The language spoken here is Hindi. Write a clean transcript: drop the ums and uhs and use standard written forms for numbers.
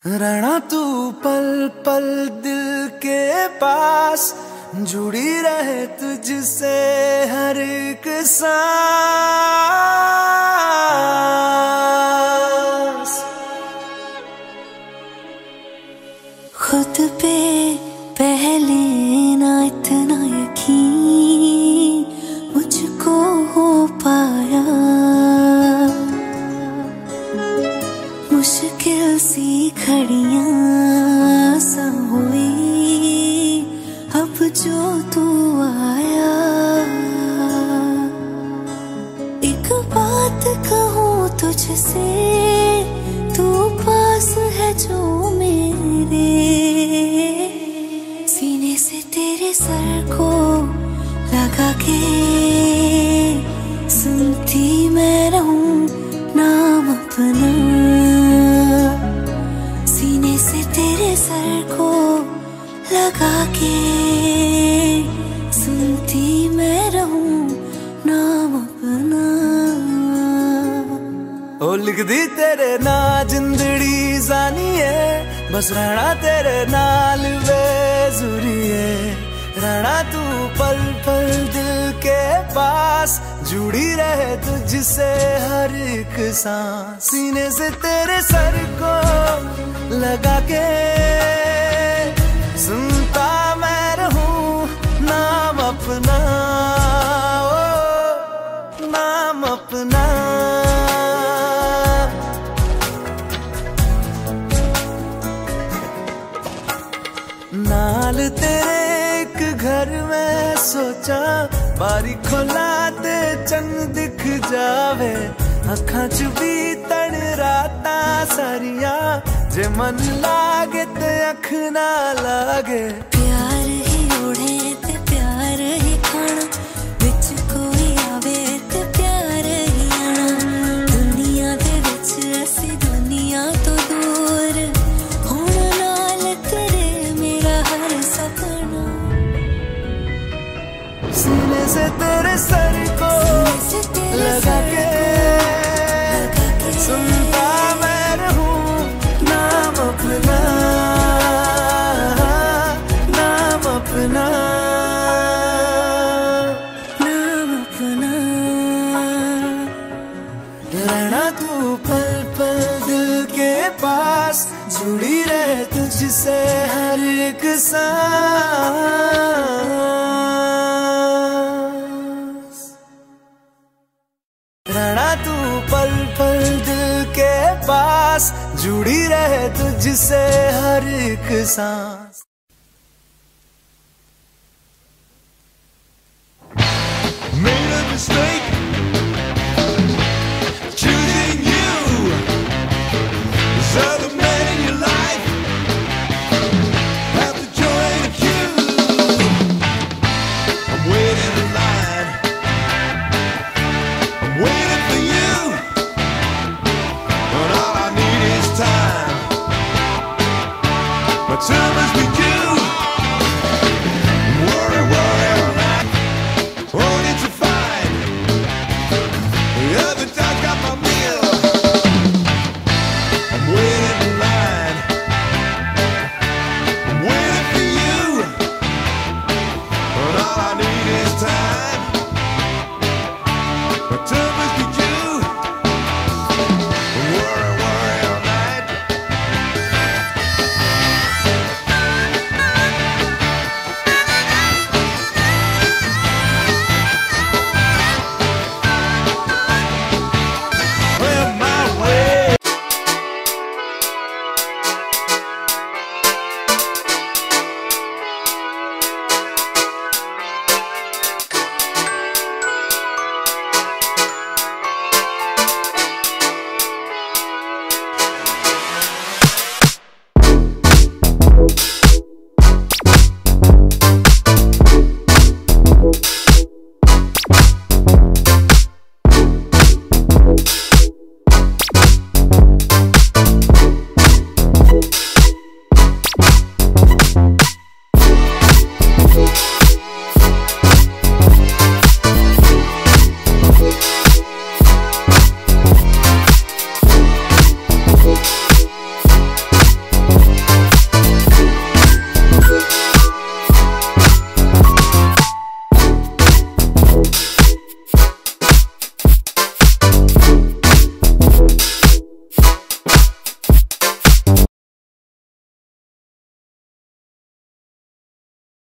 रहना तू पल पल दिल के पास, जुड़ी रहे तुझसे हर एक सांस। खुद पे पहले ना इतना यकीन मुझको हो पाया, मुश्किल सी घड़ियां सा हुई अब जो तू आया। एक बात कहूँ तुझसे, तू पास है जो मेरे, सीने से तेरे सर को लगा के सुनती मैं रहूं नाम अपना। सीने से तेरे सर को लगा के सुनती मैं रहूं नाम अपना। ओ लिख दी तेरे ना जिंदड़ी जानी है, बस रहना तेरे नाल बेजुरी है। रहना तू पल पल दिल के पास, जुड़ी रहे तुझसे हर एक सांस। सीने से तेरे सर को लगा के सुनता मैं रहूं नाम अपना, ओ नाम अपना। नाल तेरे एक घर में सोचा, बारी खोला ते चंग दिख जावे। अखां च भी तन राता सारिया, जे मन लागे ते अख ना लागे। प्यार ही ओढ़े ते प्यार ही खाना, विच कोई आवे ते प्यार ही आना। दुनिया दे विच असी दुनिया तो दूर, होण नाल तेरे मेरा हर सपना। सीने से तेरे सर को लगा के सुनता मैं रहूं नाम अपना, नाम अपना, नाम अपना। रहना तू पल पल दिल के पास, जुड़ी रहे तुझसे हर एक सांस। रहना तू पल पल दिल के पास, जुड़ी रहे तुझसे हर एक सांस। Made a mistake.